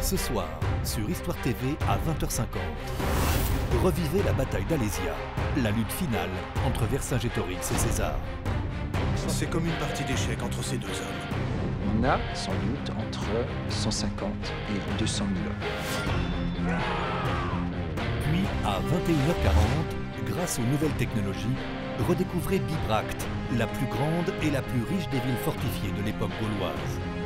Ce soir, sur Histoire TV à 20h50, revivez la bataille d'Alésia, la lutte finale entre Vercingétorix et César. C'est comme une partie d'échecs entre ces deux hommes. On a sans doute entre 150 et 200 000 hommes. Puis, à 21h40, grâce aux nouvelles technologies, redécouvrez Bibracte, la plus grande et la plus riche des villes fortifiées de l'époque gauloise.